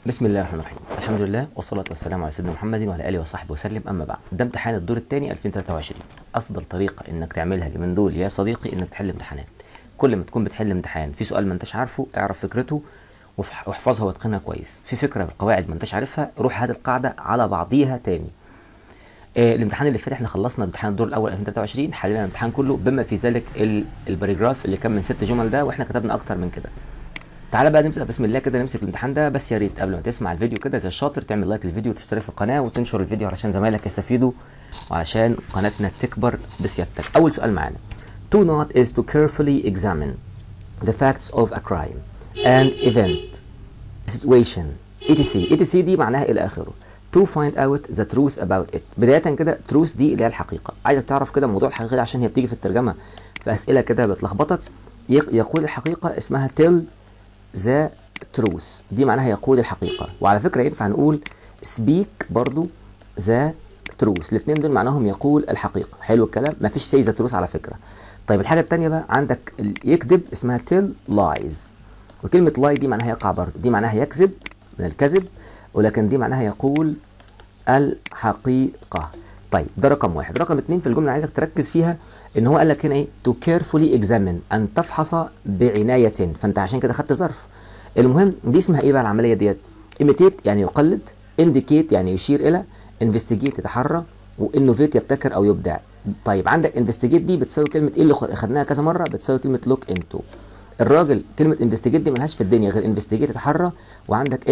بسم الله الرحمن الرحيم. الحمد لله والصلاة والسلام على سيدنا محمد وعلى آله وصحبه وسلم. أما بعد، ده امتحان الدور الثاني 2023. أفضل طريقة إنك تعملها من دول يا صديقي إنك تحل امتحانات. كل ما تكون بتحل امتحان في سؤال ما انتش عارفه، اعرف فكرته واحفظها واتقنها كويس. في فكرة بالقواعد ما انتش عارفها، روح هات القاعدة على بعضيها تاني. الامتحان اللي فات احنا خلصنا امتحان الدور الاول 2023، حلينا الامتحان كله بما في ذلك الباريجراف اللي كان من 6 جمل ده، واحنا كتبنا اكتر من كده. تعالى بقى نبدا بسم الله كده نمسك الامتحان ده. بس يا ريت قبل ما تسمع الفيديو كده زي الشاطر تعمل لايك للفيديو وتشترك في القناه وتنشر الفيديو علشان زمايلك يستفيدوا وعلشان قناتنا تكبر بسيادتك. اول سؤال معانا: To not is to carefully examine the facts of a crime and event situation etc دي معناها الى اخره. To find out the truth about it. بدايه كده truth دي اللي هي الحقيقه. عايزك تعرف كده موضوع الحقيقه ده عشان هي بتيجي في الترجمه في اسئله كده بتلخبطك. يقول الحقيقه اسمها tell the truth، دي معناها يقول الحقيقة. وعلى فكرة ينفع نقول speak برضو the truth، الاثنين دول معناهم يقول الحقيقة. حلو الكلام، مفيش say the truth على فكرة. طيب الحاجة التانية بقى عندك يكذب اسمها tell lies، وكلمة lie دي معناها يقع برضو، دي معناها يكذب من الكذب، ولكن دي معناها يقول الحقيقة. طيب ده رقم واحد. رقم اتنين في الجملة عايزك تركز فيها ان هو قال لك هنا ايه؟ to carefully examine، ان تفحص بعناية، فانت عشان كده خدت ظرف. المهم دي اسمها ايه بقى العملية ديت؟ imitate يعني يقلد، indicate يعني يشير الى، investigate يتحرى، وinnovate يبتكر او يبدع. طيب عندك investigate دي بتساوي كلمة ايه اللي خدناها كذا مرة؟ بتساوي كلمة look into. الراجل كلمة investigate دي ملهاش في الدنيا غير investigate يتحرى، وعندك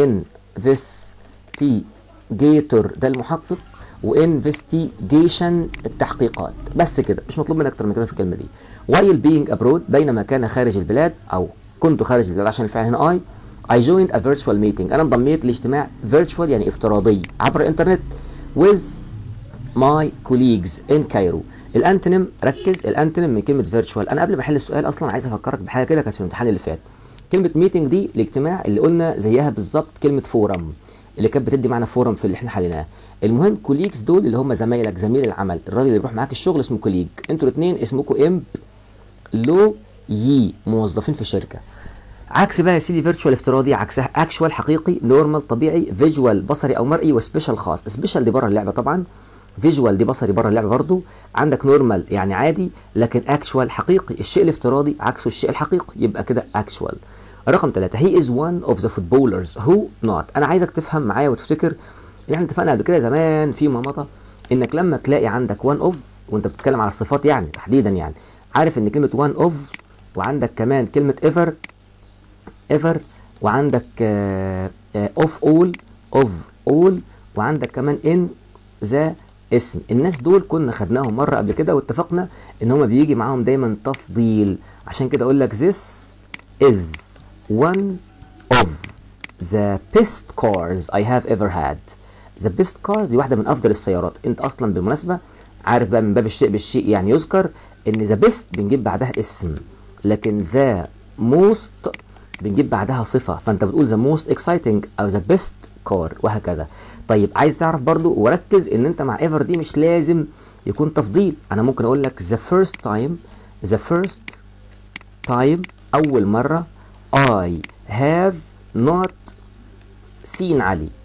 investigator ده المحقق، وانفستيجيشن التحقيقات. بس كده، مش مطلوب منك اكتر من كده في الكلمه دي. while being abroad بينما كان خارج البلاد، او كنت خارج البلاد عشان الفعل هنا I joined a virtual meeting، انا انضميت لاجتماع virtual يعني افتراضي عبر الانترنت with my colleagues in Cairo. الانتونيم، ركز، الانتونيم من كلمه virtual. انا قبل ما احل السؤال اصلا عايز افكرك بحاجه كده كانت في الامتحان اللي فات. كلمه meeting دي الاجتماع اللي قلنا زيها بالظبط كلمه فورم اللي كانت بتدي معانا فورم في اللي احنا حليناه. المهم كوليجز دول اللي هم زمايلك، زميل العمل، الراجل اللي بيروح معاك الشغل اسمه كوليج. انتوا الاثنين اسمكم امبلويي، موظفين في شركه. عكس بقى يا سيدي فيرتشوال افتراضي، عكسها اكشوال حقيقي، نورمال طبيعي، فيجوال بصري او مرئي، وسبيشال خاص. سبيشال دي بره اللعبه طبعا، فيجوال دي بصري بره اللعبه برضو. عندك نورمال يعني عادي، لكن اكشوال حقيقي. الشيء الافتراضي عكسه الشيء الحقيقي، يبقى كده اكشوال. رقم 3: he is one of the footballers who not. انا عايزك تفهم معايا وتفتكر ان احنا اتفقنا قبل كده زمان في مرمطه انك لما تلاقي عندك one of وانت بتتكلم على الصفات يعني تحديدا، يعني عارف ان كلمه one of وعندك كمان كلمه ever وعندك of all وعندك كمان in the اسم. الناس دول كنا خدناهم مره قبل كده واتفقنا ان هما بيجي معاهم دايما تفضيل. عشان كده اقول لك this is one of the best cars I have ever had. the best cars دي واحدة من أفضل السيارات. أنت أصلا بالمناسبة عارف بقى من باب الشيء بالشيء يعني يذكر إن the best بنجيب بعدها اسم، لكن the most بنجيب بعدها صفة، فأنت بتقول the most exciting أو the best car وهكذا. طيب عايز تعرف برضو وركز إن أنت مع ever دي مش لازم يكون تفضيل. أنا ممكن أقول لك the first time أول مرة I have not seen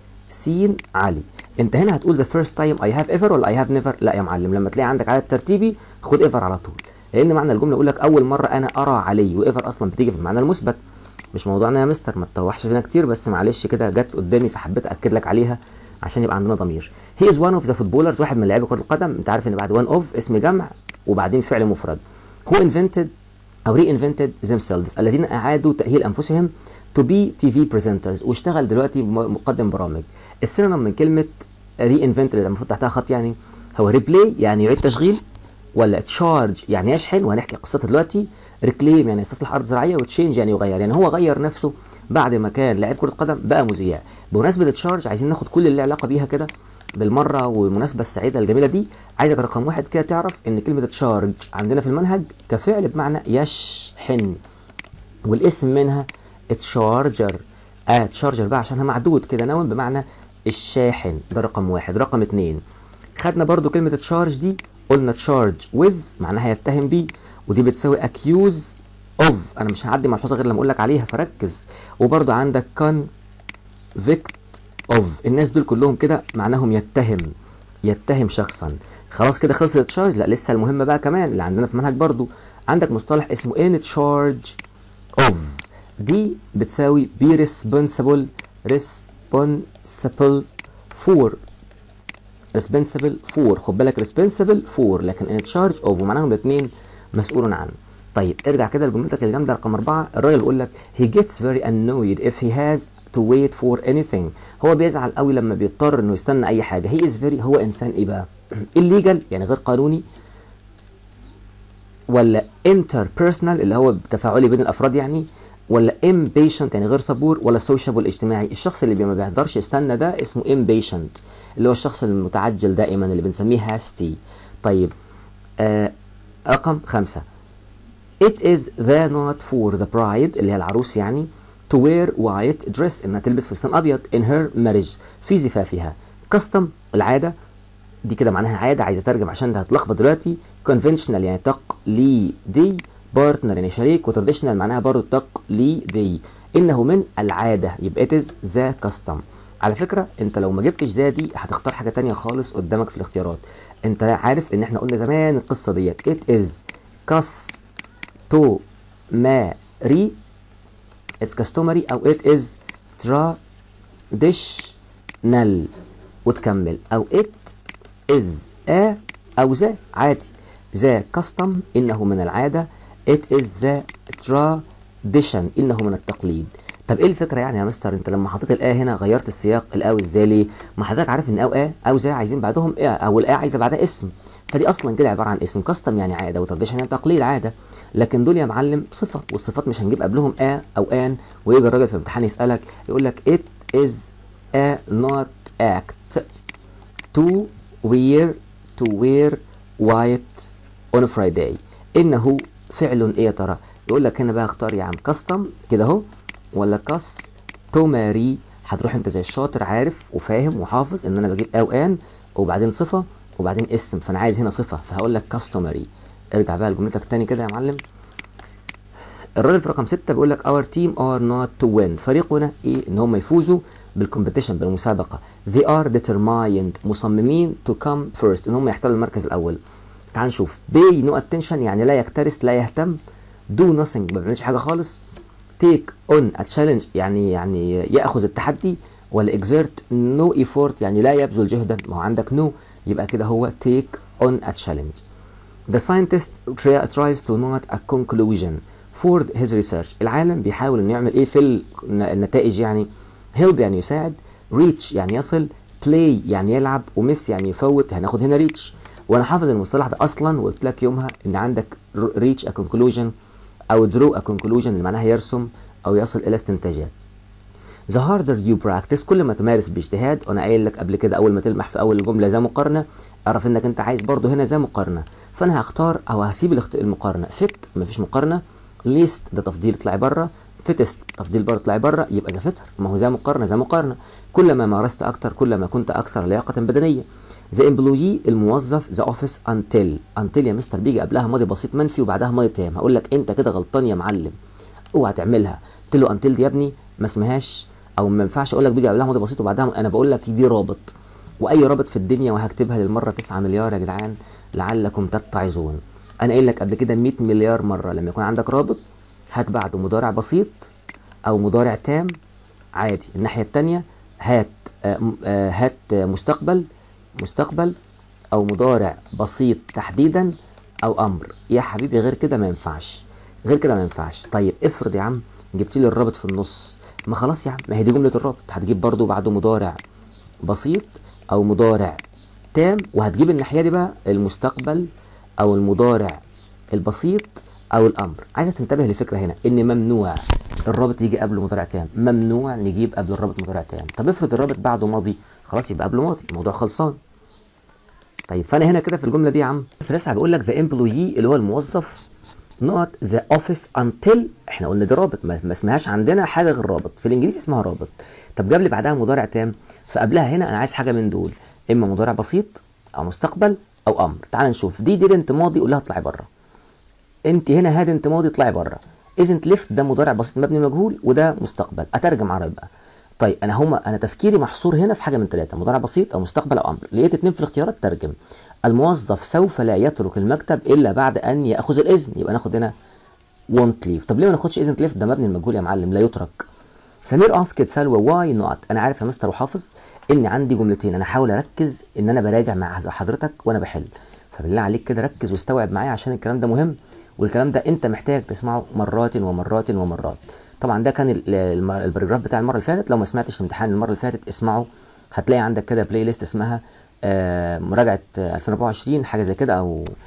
علي. انت هنا هتقول the first time I have ever ولا I have never؟ لا يا معلم، لما تلاقي عندك عدد ترتيبي خد ever على طول، لان معنى الجمله يقول لك اول مره انا ارى علي، وايفر اصلا بتيجي في المعنى المثبت. مش موضوعنا يا مستر، ما تطوحش فينا كتير، بس معلش كده جت قدامي فحبيت اكد لك عليها عشان يبقى عندنا ضمير. he is one of the footballers، واحد من لاعبي كره القدم. انت عارف ان بعد one of اسم جمع وبعدين فعل مفرد. who invented أو reinvented themselves، الذين أعادوا تأهيل أنفسهم to be TV presenters، واشتغل دلوقتي مقدم برامج. السينونيم من كلمة reinvent اللي المفروض تحتها خط يعني هو replay يعني يعيد تشغيل، ولا charge يعني يشحن وهنحكي قصتها دلوقتي، reclaim يعني يستصلح أرض زراعية، وتشينج يعني يغير. يعني هو غير نفسه بعد ما كان لاعب كرة قدم بقى مذيع. بمناسبة تشارج عايزين ناخد كل اللي علاقة بيها كده بالمرة، والمناسبة السعيدة الجميلة دي عايزك رقم واحد كده تعرف ان كلمة تشارج عندنا في المنهج كفعل بمعنى يشحن، والاسم منها تشارجر. تشارجر بقى عشانها معدود كده، نون بمعنى الشاحن. ده رقم واحد. رقم اتنين خدنا برضو كلمة تشارج دي، قلنا تشارج ويز معناها يتهم بيه، ودي بتساوي اكيوز اوف. انا مش هعدي ملحوظة غير لما اقول لك عليها فركز. وبرضو عندك convict of. الناس دول كلهم كده معناهم يتهم شخصا. خلاص كده خلص التشارج. لا لسه المهمة بقى كمان اللي عندنا في منهج برضو. عندك مصطلح اسمه in charge of. دي بتساوي be responsible for. خد بالك responsible for لكن in charge of ومعناهم الاثنين مسؤول عنه. طيب ارجع كده لجملتك الجامده رقم 4. الراجل بيقول لك he gets very annoyed if he has to wait for anything. هو بيزعل قوي لما بيضطر انه يستنى اي حاجه. he is very هو انسان ايه بقى؟ illegal يعني غير قانوني، ولا interpersonal اللي هو تفاعلي بين الافراد يعني، ولا impatient يعني غير صبور، ولا sociable اجتماعي. الشخص اللي ما بيقدرش يستنى ده اسمه impatient اللي هو الشخص المتعجل دائما اللي بنسميه hasty. طيب رقم 5. It is the not for the bride اللي هي العروس يعني to wear white dress انها تلبس فستان ابيض in her marriage في زفافها. custom العاده دي كده معناها عاده، عايزه اترجم عشان ده هتلخبط دلوقتي. conventional يعني تقليدي، partner يعني شريك، وتراديشنال معناها برضه تقليدي. انه من العاده يبقى it is the custom. على فكره انت لو ما جبتش ذا دي هتختار حاجه تانية خالص قدامك في الاختيارات. انت عارف ان احنا قلنا زمان القصه ديت it is customary it's customary او it is traditional وتكمل، او it is a او ذا عادي. ذا custom انه من العاده، it is the tradition انه من التقليد. طب ايه الفكره يعني يا مستر؟ انت لما حطيت الآ هنا غيرت السياق الاو ازاي ليه؟ ما حضرتك عارف ان او ذا عايزين بعدهم ايه، او الآ عايزه بعدها اسم، فدي اصلا كده عباره عن اسم. كاستم يعني عاده، وتراديشن يعني تقليد عاده، لكن دول يا معلم صفه، والصفات مش هنجيب قبلهم او ان. ويجي الراجل في الامتحان يسالك يقول لك it is a not act to wear white on Friday. انه فعل ايه يا ترى؟ يقول لك هنا بقى اختار يا عم كاستم كده اهو ولا كاستوماري. هتروح انت زي الشاطر عارف وفاهم وحافظ ان انا بجيب او ان وبعدين صفه وبعدين اسم، فانا عايز هنا صفه فهقول لك كاستوماري. ارجع بقى لجملتك تاني كده يا معلم. الراجل في رقم 6 بيقول لك our team are not to win. فريقنا ايه؟ ان هم يفوزوا بالكومبيتيشن بالمسابقه. they are determined مصممين to come first ان هم يحتلوا المركز الاول. تعال نشوف. pay no attention يعني لا يكترث لا يهتم. do nothing ما بيعملش حاجه خالص. take on a challenge يعني ياخذ التحدي، ولا exert no effort يعني لا يبذل جهدا. ما هو عندك no يبقى كده هو take on a challenge. The scientist tries to note a conclusion for his research. العالم بيحاول انه يعمل ايه في النتائج يعني. help يعني يساعد، reach يعني يصل، play يعني يلعب، وmiss يعني يفوت. هناخد هنا reach، وانا حافظ المصطلح ده اصلا وقلت لك يومها ان عندك reach a conclusion او draw a conclusion اللي معناها يرسم او يصل الى استنتاجات. The harder you practice كل ما تمارس باجتهاد. وانا قايل لك قبل كده اول ما تلمح في اول الجمله ذا مقارنه اعرف انك انت عايز برضو هنا ذا مقارنه، فانا هختار او هسيب المقارنه. fit مفيش مقارنه، least ده تفضيل اطلعي بره، fittest تفضيل برضه اطلعي بره، يبقى ذا فيتر. ما هو ذا مقارنه. كل ما مارست اكتر كل ما كنت اكثر لياقه بدنيه. ذا employee الموظف، ذا اوفيس until يا مستر بيجي قبلها ماضي بسيط منفي وبعدها ماضي تام. هقول لك انت كده غلطان يا معلم، اوعى تعملها. قلت له until دي يا ابني ما اسمهاش او ما ينفعش اقول لك بيجي قبلها ماضي بسيط وبعدها. انا بقول لك دي رابط، واي رابط في الدنيا وهكتبها للمره 9 مليار يا جدعان لعلكم تتعظون. انا قايل لك قبل كده 100 مليار مره لما يكون عندك رابط هات بعده مضارع بسيط او مضارع تام عادي. الناحيه الثانيه هات مستقبل او مضارع بسيط تحديدا او امر. يا حبيبي غير كده ما ينفعش. طيب افرض يا عم جبت لي الرابط في النص، ما خلاص يا عم ما هي دي جمله الرابط. هتجيب برضو بعده مضارع بسيط او مضارع تام، وهتجيب الناحيه دي بقى المستقبل او المضارع البسيط او الامر. عايزك تنتبه لفكره هنا ان ممنوع الرابط يجي قبله مضارع تام، ممنوع نجيب قبل الرابط مضارع تام. طب افرض الرابط بعده ماضي، خلاص يبقى قبله ماضي، الموضوع خلصان. طيب فانا هنا كده في الجمله دي يا عم في 9 بيقول لك the employee اللي هو الموظف not the office until. احنا قلنا دي رابط ما اسمهاش عندنا حاجه غير رابط، في الانجليزي اسمها رابط. طب جاب لي بعدها مضارع تام، فقبلها هنا انا عايز حاجه من دول، اما مضارع بسيط او مستقبل او امر. تعال نشوف. دي didn't ماضي قول لها اطلعي بره. انت هنا hadn't ماضي اطلعي بره. isn't left ده مضارع بسيط مبني مجهول وده مستقبل. اترجم عربي بقى. طيب انا تفكيري محصور هنا في حاجه من ثلاثه، مضارع بسيط او مستقبل او امر. لقيت اتنين في الاختيارات ترجم. الموظف سوف لا يترك المكتب الا بعد ان ياخذ الاذن، يبقى ناخد هنا won't leave. طب ليه ما ناخدش isn't leave؟ ده مبني المجهول يا معلم، لا يترك. سمير اسكت سلوى واي نوت. انا عارف يا مستر وحافظ ان عندي جملتين، انا احاول اركز ان انا براجع مع حضرتك وانا بحل، فبالله عليك كده ركز واستوعب معايا عشان الكلام ده مهم، والكلام ده انت محتاج تسمعه مرات ومرات ومرات. طبعا ده كان الباراجراف بتاع المره اللي فاتت، لو ما سمعتش الامتحان المره اللي فاتت اسمعه، هتلاقي عندك كده بلاي ليست اسمها مراجعه 2024 حاجه زي كده،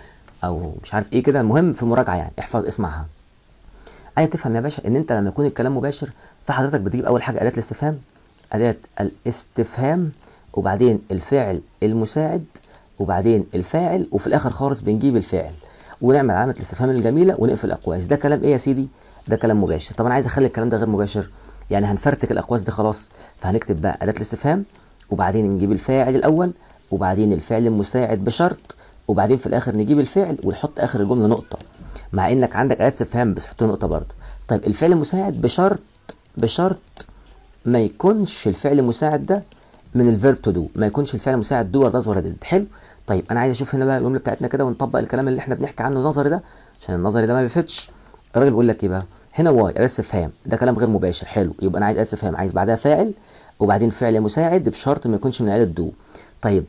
او مش عارف ايه كده، المهم في مراجعه يعني، احفظ اسمعها. عايز تفهم يا باشا ان انت لما يكون الكلام مباشر فحضرتك بتجيب اول حاجه اداه الاستفهام، اداه الاستفهام، وبعدين الفعل المساعد، وبعدين الفاعل، وفي الاخر خالص بنجيب الفعل ونعمل علامه الاستفهام الجميله ونقفل الاقواس. ده كلام ايه يا سيدي؟ ده كلام مباشر. طب انا عايز اخلي الكلام ده غير مباشر، يعني هنفرتك الاقواس دي خلاص، فهنكتب بقى اداه الاستفهام، وبعدين نجيب الفاعل الاول، وبعدين الفعل المساعد بشرط، وبعدين في الاخر نجيب الفعل ونحط اخر الجمله نقطه، مع انك عندك اداه استفهام بس حط نقطه برضه. طيب الفعل المساعد بشرط ما يكونش الفعل المساعد ده من الفيرب تو دو، ما يكونش الفعل المساعد دو ولا داز ولا ديد. حلو. طيب انا عايز اشوف هنا بقى الجمله بتاعتنا كده ونطبق الكلام اللي احنا بنحكي عنه نظري ده، عشان النظري ده ما بيفيدش. الراجل بيقول لك ايه بقى هنا؟ واي اداه استفهام، ده كلام غير مباشر. حلو، يبقى انا عايز اداه استفهام، عايز بعدها فاعل وبعدين فعل مساعد بشرط ما يكونش من عيله دو. طيب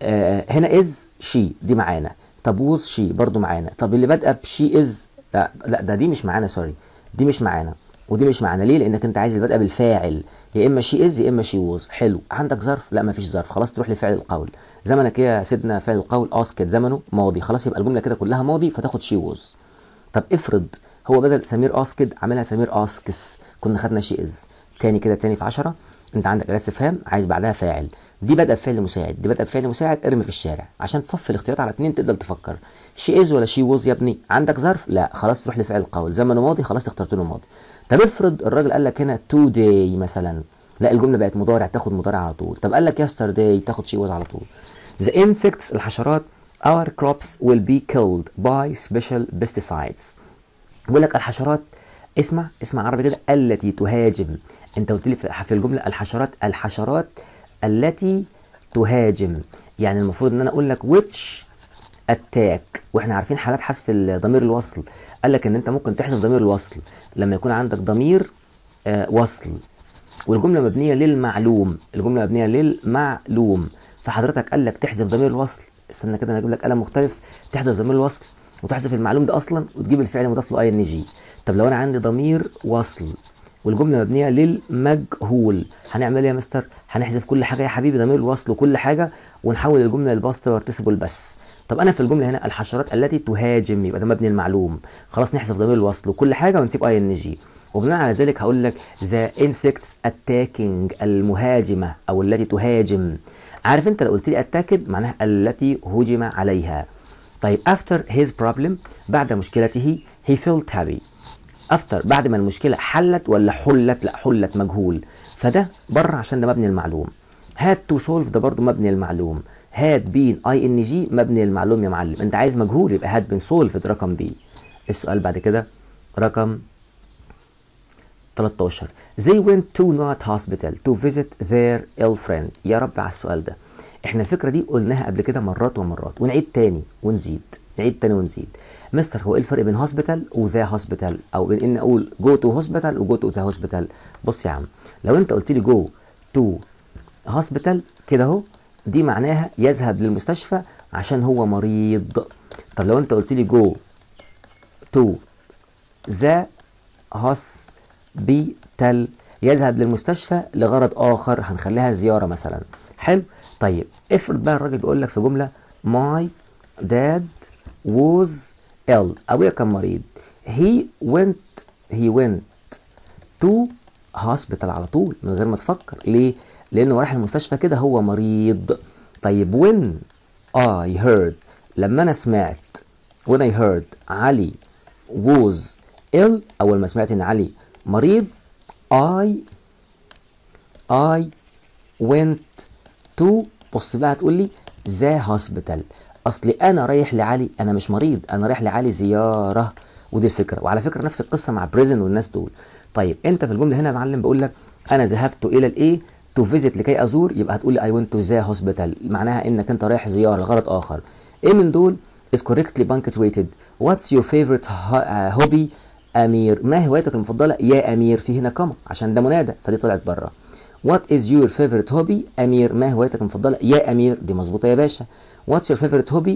هنا از شي دي معانا، طب ووز شي برضو معانا، طب اللي بادئه بشي از لا دي مش معانا، سوري دي مش معانا ودي مش معانا. ليه؟ لانك انت عايز اللي بادئه بالفاعل، يا اما شي از يا اما شي ووز. حلو. عندك ظرف؟ لا مفيش ظرف، خلاص تروح لفعل القول. زمنك ايه يا سيدنا؟ فعل القول اسكت زمنه ماضي، خلاص يبقى الجمله كده كلها ماضي فتاخد شي ووز. طب افرض هو بدل سمير اسكت عاملها سمير اسكس، كنا خدنا شي از. تاني كده تاني في 10، انت عندك اداه استفهام عايز بعدها فاعل، دي بدأ بفعل مساعد، دي بدأ بفعل مساعد، ارمي في الشارع عشان تصفي الاختيارات على اتنين تقدر تفكر. شي از ولا شي ووز يا ابني؟ عندك ظرف؟ لا خلاص تروح لفعل القول، زمنه ماضي خلاص اخترت له ماضي. طب افرض الراجل قال لك هنا today مثلا، لا الجمله بقت مضارع تاخد مضارع على طول. طب قال لك yesterday تاخد شي ووز على طول. The insects الحشرات our crops will be killed by special pesticides. بيقول لك الحشرات، اسمع عربي كده، التي تهاجم. انت قلت لي في الجمله الحشرات التي تهاجم، يعني المفروض ان انا اقول لك which attack، واحنا عارفين حالات حذف ضمير الوصل. قال لك ان انت ممكن تحذف ضمير الوصل لما يكون عندك ضمير وصل والجمله مبنيه للمعلوم، الجمله مبنيه للمعلوم، فحضرتك قال لك تحذف ضمير الوصل. استنى كده انا اجيب لك قلم مختلف، تحذف ضمير الوصل وتحذف المعلوم ده اصلا وتجيب الفعل مضاف له اي ان جي. طب لو انا عندي ضمير وصل والجمله مبنيه للمجهول، هنعمل ايه يا مستر؟ هنحذف كل حاجه يا حبيبي، ضمير الوصل وكل حاجه، ونحول الجمله للباست بارتيسيبل بس. طب انا في الجمله هنا الحشرات التي تهاجم، يبقى ده مبني المعلوم، خلاص نحذف ضمير الوصل وكل حاجه ونسيب اي ان جي، وبناء على ذلك هقول لك ذا انسكتس اتاكينج، المهاجمه او التي تهاجم. عارف انت لو قلت لي اتاكد معناها التي هجم عليها. طيب after his problem، بعد مشكلته he felt happy. after بعد ما المشكله حلت ولا حلت؟ لا حلت مجهول، فده بره عشان ده مبني المعلوم. had to solve ده برضو مبني المعلوم. had been ing مبني المعلوم يا معلم، انت عايز مجهول يبقى had been solved رقم بي. السؤال بعد كده رقم 13. They went to Not Hospital to visit their ill friend. يا رب على السؤال ده، احنا الفكره دي قلناها قبل كده مرات ومرات ونعيد تاني ونزيد، نعيد تاني ونزيد. مستر هو ايه الفرق بين هوسبيتال وذا هوسبيتال، او بين ان اقول جو تو هوسبيتال وجو تو ذا هوسبيتال؟ بص يا عم، لو انت قلت لي جو تو هوسبيتال كده اهو، دي معناها يذهب للمستشفى عشان هو مريض. طب لو انت قلت لي جو تو ذا هوسبيتال، يذهب للمستشفى لغرض اخر، هنخليها زياره مثلا. حلو. طيب افرض بقى الراجل بيقول لك في جمله my dad was ill، ابويا كان مريض. he went to hospital على طول من غير ما تفكر. ليه؟ لانه راح المستشفى كده هو مريض. طيب when I heard، لما انا سمعت when I heard علي was ill، اول ما سمعت ان علي مريض I went to، بص بقى هتقول لي ذا هوسبيتال، اصلي انا رايح لعلي، انا مش مريض، انا رايح لعلي زياره، ودي الفكره. وعلى فكره نفس القصه مع بريزن والناس دول. طيب انت في الجمله هنا يا معلم بقول لك انا ذهبت الى الايه to visit لكي ازور، يبقى هتقول لي I went to the hospital، معناها انك انت رايح زياره لغرض اخر. ايه من دول is correctly punctuated. what's your favorite hobby امير؟ ما هوايتك المفضله يا امير؟ في هنا كما عشان ده منادى فدي طلعت بره. what is your favorite hobby امير؟ ما هوايتك المفضله يا امير؟ دي مظبوطه يا باشا. what's your favorite hobby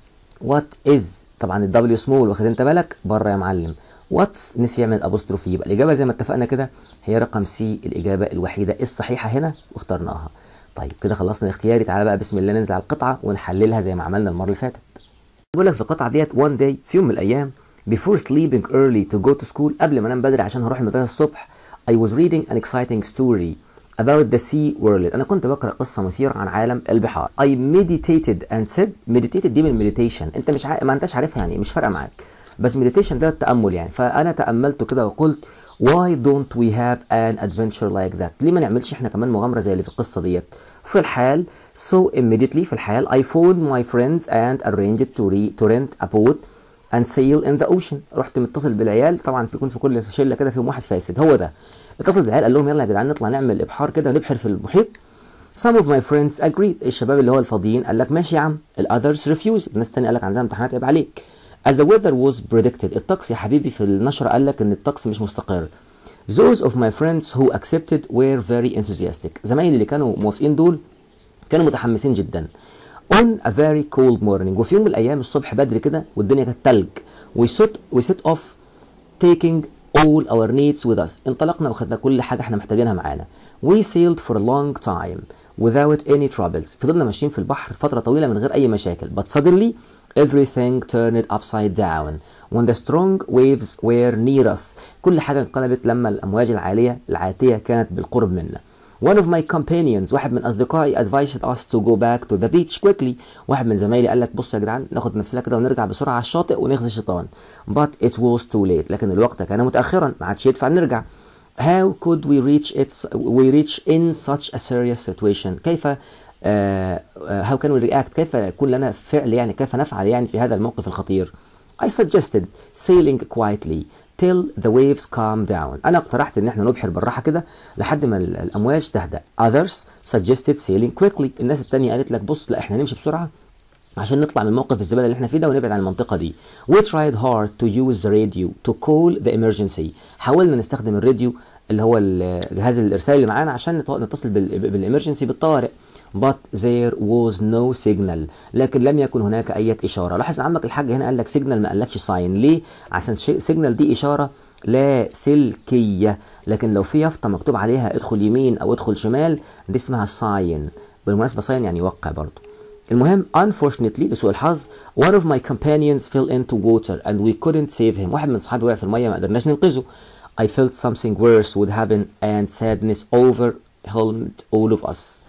what is طبعا الدبليو سمول واخد انت بالك بره يا معلم. واتس نسي يعمل ابوستروفي، يبقى الاجابه زي ما اتفقنا كده هي رقم سي الاجابه الوحيده الصحيحه هنا واخترناها. طيب كده خلصنا الاختياري، تعالى بقى بسم الله ننزل على القطعه ونحللها زي ما عملنا المره اللي فاتت. بيقول لك في القطعه ديت one day في يوم من الايام before sleeping early to go to school قبل ما انام بدري عشان هروح المدرسه الصبح I was reading an exciting story about the sea world. انا كنت بقرا قصه مثيره عن عالم البحار. I meditated and said meditated دي من meditation، انت مش ما انتش عارفها يعني مش فارقه معاك، بس meditation ده التامل يعني، فانا تاملت كده وقلت why don't we have an adventure like that؟ ليه ما نعملش احنا كمان مغامره زي اللي في القصه ديت؟ في الحال so immediately في الحال I phoned my friends and arranged to rent a boat and sail in the ocean. رحت متصل بالعيال، طبعا بيكون في كل شله كده فيهم واحد فاسد، هو ده اتصل بالعيال قال لهم يلا يا جدعان نطلع نعمل ابحار كده نبحر في المحيط. Some of my friends agreed، الشباب اللي هو الفاضيين قال لك ماشي يا عم. الاذرز refused، الناس الثانيه قال لك عندنا امتحانات عيب عليك. As the weather was predicted، الطقس يا حبيبي في النشرة قال لك ان الطقس مش مستقر. Those of my friends who accepted were very enthusiastic، زمايلي اللي كانوا موافقين دول كانوا متحمسين جدا. On a very cold morning، وفي يوم من الايام الصبح بدري كده والدنيا كانت تلج. we set off taking all our needs with us، انطلقنا وخدنا كل حاجة احنا محتاجينها معانا. We sailed for a long time without any troubles، فضلنا ماشيين في البحر فترة طويلة من غير أي مشاكل. But suddenly everything turned upside down when the strong waves were near us، كل حاجة انقلبت لما الأمواج العاتية كانت بالقرب منا. One of my companions، واحد من أصدقائي advised us to go back to the beach quickly، واحد من زمايلي قال لك بص يا جدعان ناخد نفسنا كده ونرجع بسرعة على الشاطئ ونغزي الشيطان. But it was too late، لكن الوقت كان متأخرا ما عادش يدفع نرجع. How could we reach in such a serious situation؟ كيف how can we react؟ كيف يكون لنا فعل يعني كيف نفعل يعني في هذا الموقف الخطير؟ I suggested sailing quietly till the waves calm down، أنا اقترحت إن احنا نبحر بالراحة كده لحد ما الأمواج تهدأ. Others suggested sailing quickly، الناس التانية قالت لك بص لا احنا نمشي بسرعة عشان نطلع من موقف الزبالة اللي احنا فيه ده ونبعد عن المنطقة دي. We tried hard to use the radio to call the emergency، حاولنا نستخدم الراديو اللي هو الجهاز الإرسالي اللي معانا عشان نتصل بالإمرجنسي بالطوارئ. But there was no signal، لكن لم يكن هناك أي إشارة. لاحظ عمك الحاج هنا قال لك سيجنال ما قالكش ساين، ليه؟ عشان سيجنال دي إشارة لا سلكية، لكن لو في يافطة مكتوب عليها ادخل يمين أو ادخل شمال دي اسمها ساين. بالمناسبة ساين يعني يوقع برضه. المهم unfortunately لسوء الحظ one of my companions fell into water and we couldn't save him، واحد من صحابي وقع في المية ما قدرناش ننقذه. I felt something worse would happen and sadness overwhelmed all of us،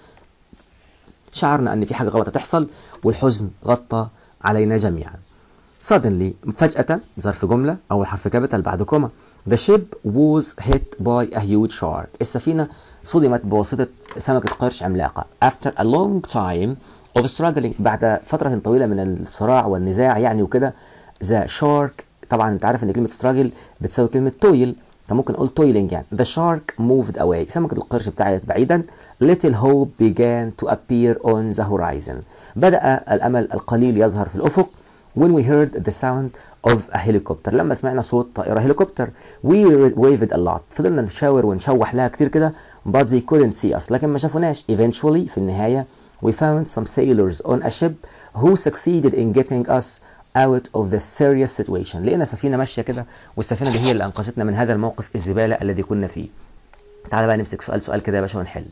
شعرنا ان في حاجة غلط هتحصل والحزن غطى علينا جميعا. Suddenly فجأة ظرف جملة أول حرف كابيتال بعد كوما. The ship was hit by a huge shark، السفينة صدمت بواسطة سمكة قرش عملاقة. After a long time of struggling، بعد فترة طويلة من الصراع والنزاع يعني وكده. The shark طبعا انت عارف ان كلمة struggle بتساوي كلمة toil، فممكن نقول toiling يعني. The shark moved away، سمكة القرش ابتعدت بعيدا. Little hope began to appear on the horizon، بدأ الأمل القليل يظهر في الأفق. When we heard the sound of a helicopter، لما سمعنا صوت طائرة هليكوبتر. We waved a lot، فضلنا نشاور ونشوح لها كتير كده. But they couldn't see us، لكن ما شافوناش. Eventually في النهاية we found some sailors on a ship who succeeded in getting us out of the serious situation، لقينا سفينة ماشية كده والسفينة دي هي اللي أنقذتنا من هذا الموقف الزبالة الذي كنا فيه. تعال بقى نمسك سؤال كده يا باشا ونحل.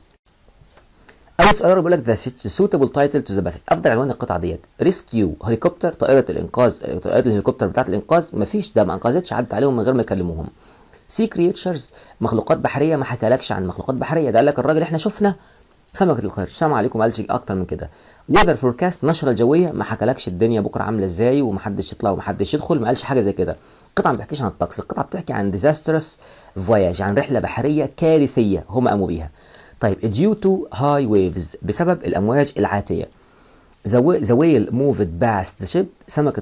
أول سؤال بيقول لك the suitable title to the passage، أفضل عنوان القطعة ديت. ريسكيو هليكوبتر، طائرة الإنقاذ، طائرة الهليكوبتر بتاعة الإنقاذ مفيش، ده ما أنقذتش، عدت عليهم من غير ما يكلموهم. سي كريتشرز، مخلوقات بحرية، ما حكالكش عن مخلوقات بحرية، ده قال لك الراجل إحنا شفنا سمكة القرش، سلام عليكم، ما قالش أكتر من كده. ويذر فوركاست، نشرة الجوية، ما حكالكش الدنيا بكرة عاملة إزاي ومحدش يطلع ومحدش يدخل، ما قالش حاجة زي كده. القطعة ما بتحكيش عن الطقس، القطعة بتحكي عن ديزاسترس فواياج، عن رحلة بحرية كارثية هم قاموا بيها. طيب due to high waves، بسبب الأمواج العاتية. the whale moved past the ship، سمكة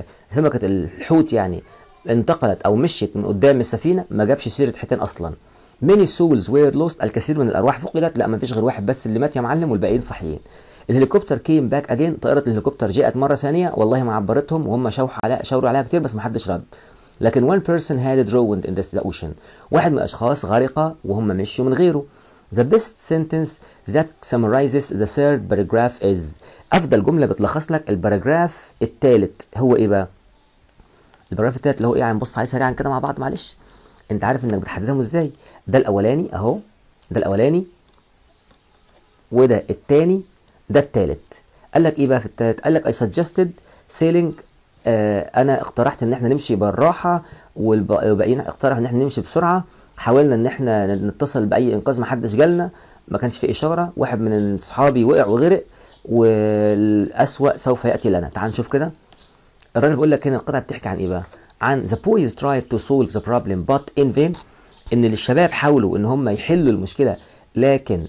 سمكة الحوت يعني انتقلت أو مشيت من قدام السفينة، ما جابش سيرة حيتان أصلا. many souls were lost. الكثير من الارواح فقدت. لا، ما فيش غير واحد بس اللي مات يا معلم والباقيين صحيين. الهليكوبتر came back again. طائرة الهليكوبتر جاءت مرة ثانية. والله ما عبرتهم وهم شاوروا عليها كتير بس ما حدش رد. لكن one person had drowned in the ocean. واحد من الاشخاص غرق وهم مشوا من غيره. The best sentence that summarizes the third paragraph is. افضل جملة بتلخص لك الباراجراف الثالث هو ايه بقى؟ الباراجراف الثالث اللي هو ايه؟ هنبص عليه سريعا كده مع بعض معلش. انت عارف انك بتحددهم ازاي؟ ده الاولاني اهو، ده الاولاني، وده الثاني، ده الثالث. قال لك ايه بقى في الثالث؟ قال لك I suggested sailing. انا اقترحت ان احنا نمشي بالراحه والباقيين اقترحوا ان احنا نمشي بسرعه. حاولنا ان احنا نتصل باي انقاذ، ما حدش جالنا، ما كانش في اشاره. واحد من اصحابي وقع وغرق والاسوأ سوف ياتي لنا. تعال نشوف كده. الراجل بيقول لك هنا القطعه بتحكي عن ايه بقى؟ عن the boys tried to solve the problem but in vain. ان الشباب حاولوا ان هم يحلوا المشكله لكن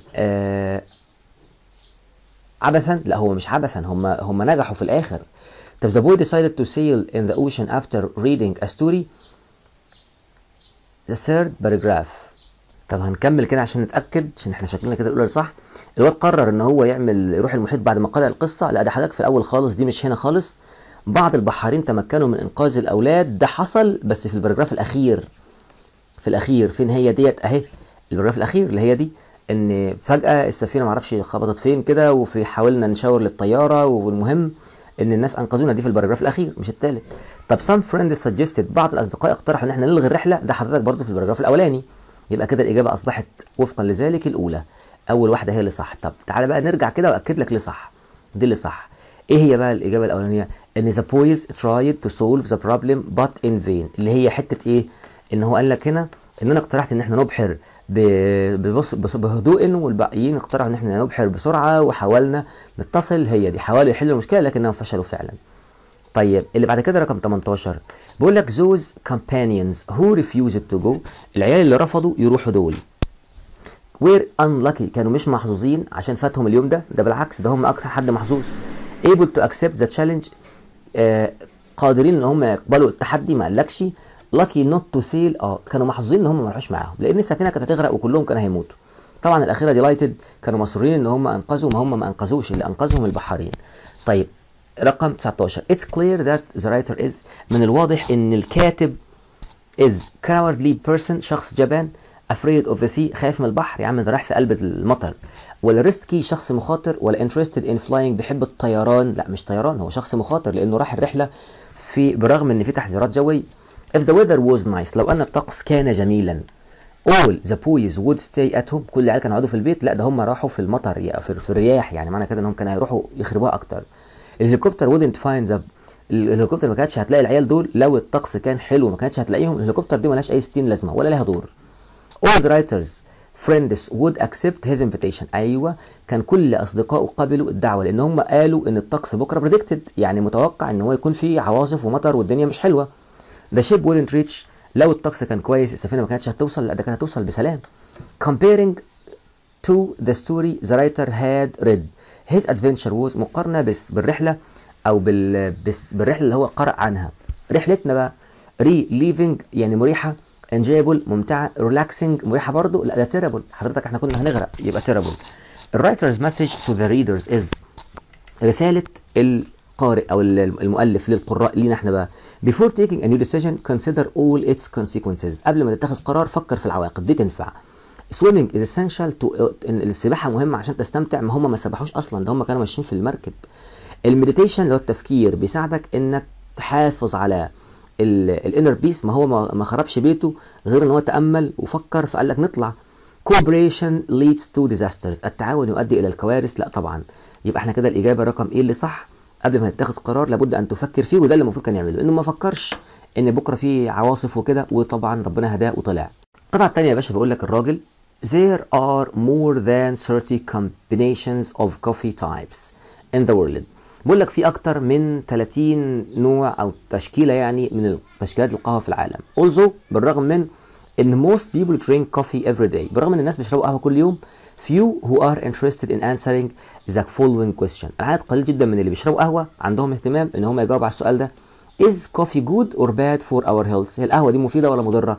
عبثا. لا، هو مش عبثا، هم نجحوا في الاخر. طب the boy decided to sail in the ocean after reading a story. the third paragraph. طب هنكمل كده عشان نتاكد، عشان احنا شكلنا كده الاولى صح. الواد قرر ان هو يروح المحيط بعد ما قرأ القصه. لا، ده حضرتك في الاول خالص، دي مش هنا خالص. بعض البحارين تمكنوا من انقاذ الاولاد. ده حصل بس في الباراجراف الاخير. في الاخير فين هي ديت اهي، الباراجراف الاخير اللي هي دي. ان فجاه السفينه معرفش خبطت فين كده، وفي حاولنا نشاور للطياره، والمهم ان الناس انقذونا. دي في الباراجراف الاخير مش الثالث. طب some friends suggested. بعض الاصدقاء اقترحوا ان احنا نلغي الرحله. ده حضرتك برضه في الباراجراف الاولاني. يبقى كده الاجابه اصبحت وفقا لذلك الاولى. اول واحده هي اللي صح. طب تعالى بقى نرجع كده واكد لك ليه صح. دي اللي صح. ايه هي بقى الاجابه الاولانيه؟ ان the boys tried to solve the problem but in vain. اللي هي حته ايه؟ ان هو قال لك هنا ان انا اقترحت ان احنا نبحر بهدوء، والباقيين اقترحوا ان احنا نبحر بسرعه، وحاولنا نتصل. هي دي، حاولوا يحلوا المشكله لكنهم فشلوا فعلا. طيب اللي بعد كده رقم 18 بيقول لك those companions who refused to go. العيال اللي رفضوا يروحوا دول were unlucky. كانوا مش محظوظين عشان فاتهم اليوم ده. ده بالعكس، ده هم اكثر حد محظوظ. able to accept the challenge. قادرين ان هم يقبلوا التحدي. ما قالكش lucky not to sail. كانوا محظوظين ان هم ما راحوش معاهم لان السفينه كانت هتغرق وكلهم كانوا هيموتوا. طبعا الاخيره delighted. كانوا مسرورين ان هم انقذوا. ما انقذوش، اللي انقذهم البحارين. طيب رقم 19 it's clear that the writer is. من الواضح ان الكاتب is cowardly person. شخص جبان. afraid of the sea. خايف من البحر. يا عم ده رايح في قلب المطر. ولا risky. شخص مخاطر. ولا interested in flying. بيحب الطيران. لا مش طيران، هو شخص مخاطر لانه راح الرحله برغم ان في تحذيرات جويه. if the weather was nice. لو ان الطقس كان جميلا. all the boys would stay at home. كل العيال كانوا يقعدوا في البيت. لا، ده هم راحوا في المطر، في الرياح. يعني معنى كده انهم كانوا هيروحوا يخربوها اكتر. الهليكوبتر wouldn't find the. الهليكوبتر ما كانتش هتلاقي العيال دول لو الطقس كان حلو. ما كانتش هتلاقيهم. الهليكوبتر دي ملهاش اي 60 لازمه ولا لها دور. all the writers friends would accept his invitation. ايوه، كان كل اصدقائه قبلوا الدعوه لان هم قالوا ان الطقس بكره predicted. يعني متوقع ان هو يكون فيه عواصف ومطر والدنيا مش حلوه. the ship wouldn't reach. لو الطقس كان كويس السفينه ما كانتش هتوصل. لا، ده كانت هتوصل بسلام. comparing to the story the writer had read. his adventure was. مقارنه بالرحله او بالرحله اللي هو قرأ عنها. رحلتنا بقى relieving يعني مريحه. enjoyable ممتعه. relaxing مريحه برضو. لا، ده terrible. حضرتك احنا كنا هنغرق يبقى terrible. الرايترز مسج to the readers is. رساله القارئ او المؤلف للقراء لينا احنا بقى. before taking a new decision consider all its consequences. قبل ما تتخذ قرار فكر في العواقب. دي تنفع. swimming is essential to. السباحه مهمه عشان تستمتع. ما هم ما سبحوش اصلا، ده هم كانوا ماشيين في المركب. المديتيشن اللي هو التفكير بيساعدك انك تحافظ على الانر بيس. ما هو ما خربش بيته غير ان هو تامل وفكر فقال لك نطلع. cooperation leads to disasters. التعاون يؤدي الى الكوارث. لا طبعا. يبقى احنا كده الاجابه رقم ايه اللي صح. قبل ما تتخذ قرار لابد ان تفكر فيه، وده اللي المفروض كان يعمله. انه ما فكرش ان بكره في عواصف وكده، وطبعا ربنا هداه وطلع. القطعه الثانيه يا باشا بيقول لك الراجل there are more than 30 combinations of coffee types in the world. بيقول لك في اكتر من 30 نوع او تشكيله يعني من تشكيلات القهوه في العالم. also بالرغم من ان most people drink coffee every day. بالرغم ان الناس بيشربوا قهوه كل يوم. few who are interested in answering the following question. العدد قليل جدا من اللي بيشربوا قهوه عندهم اهتمام ان هم يجاوبوا على السؤال ده. is coffee good or bad for our health. هي القهوه دي مفيده ولا مضره؟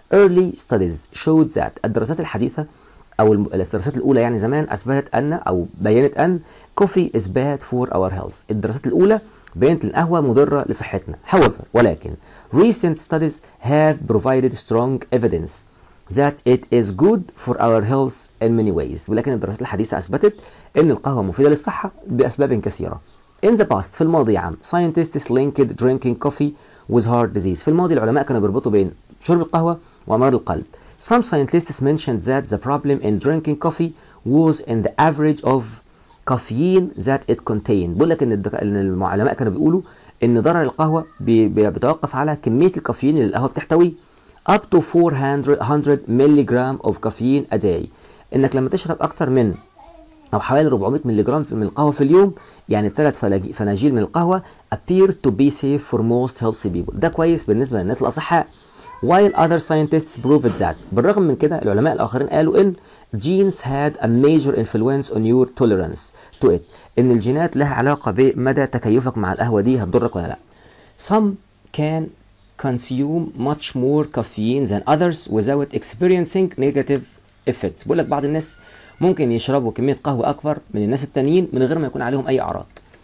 early studies showed that الدراسات الحديثة أو الدراسات الأولى يعني زمان أثبتت أن أو بينت أن coffee is bad for our health. الدراسات الأولى بينت أن القهوة مضرة لصحتنا. However ولكن recent studies have provided strong evidence that it is good for our health in many ways. ولكن الدراسات الحديثة أثبتت أن القهوة مفيدة للصحة بأسباب كثيرة. In the past في الماضي يا عم scientists linked drinking coffee with heart disease. في الماضي العلماء كانوا بيربطوا بين شرب القهوة وأمراض القلب. Some scientists mentioned that the problem in drinking coffee was in the average of caffeine that it contained. بقول لك إن العلماء كانوا بيقولوا إن ضرر القهوة بيتوقف على كمية الكافيين اللي القهوة بتحتويه. Up to 400 milligram of caffeine a day. إنك لما تشرب أكتر من أو حوالي 400 مللي جرام من القهوة في اليوم يعني 3 فناجيل من القهوة appear to be safe for most healthy people. ده كويس بالنسبة للناس الأصحاء. While other scientists proved that. بالرغم من كده العلماء الآخرين قالوا إن genes had a major influence on your tolerance to it. إن الجينات لها علاقة بمدى تكيفك مع القهوة دي هتضرك ولا لا. Some can consume much more caffeine than others without experiencing negative effects. بقول لك بعض الناس ممكن يشربوا كمية قهوة أكبر من الناس التانيين من غير ما يكون عليهم أي أعراض.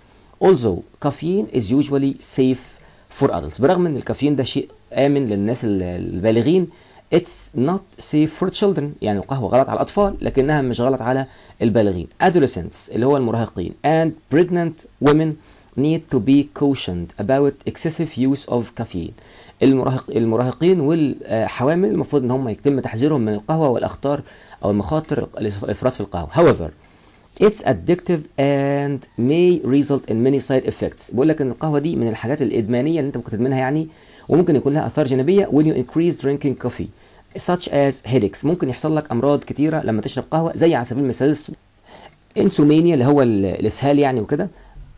Also caffeine is usually safe for adults. برغم إن الكافيين ده شيء آمن للناس البالغين it's not safe for children. يعني القهوة غلط على الأطفال لكنها مش غلط على البالغين. Adolescents اللي هو المراهقين and pregnant women need to be cautioned about excessive use of caffeine. المراهقين والحوامل المفروض ان هم يتم تحذيرهم من القهوة والأخطار أو المخاطر الإفراط في القهوة. However it's addictive and may result in many side effects. بقول لك ان القهوة دي من الحاجات الإدمانية اللي انت ممكن تدمنها يعني وممكن يكون لها آثار جانبية when you increase drinking coffee such as headaches. ممكن يحصل لك أمراض كتيرة لما تشرب قهوة زي على سبيل المثال insomnia اللي هو الإسهال يعني وكده.